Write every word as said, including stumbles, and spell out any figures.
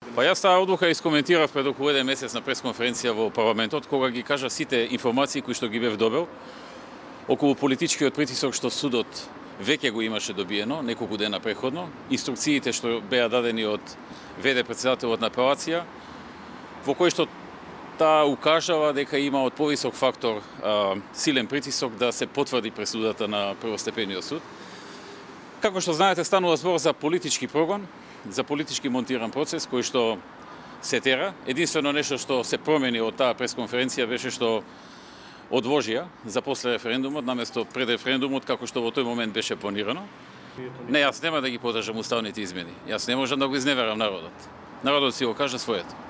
Па јас таа одлука искоментирав пред околу еден месец на пресконференција во парламентот, кога ги кажа сите информации кои што ги бев добил околу политичкиот притисок што судот веќе го имаше добиено неколку дена преходно, инструкциите што беа дадени од вд претседателот на апелација, во кој што таа укажава дека има од повисок фактор а, силен притисок да се потврди пресудата на првостепениот суд. Како што знаете, станува збор за политички прогон, за политички монтиран процес кој што се тера. Единствено нешто што се промени од таа пресконференција беше што одложија за после референдумот, наместо пред референдумот, како што во тој момент беше планирано. Не, јас нема да ги подржам уставните измени. Јас не можам да го изневерам народот. Народот си го кажа своето.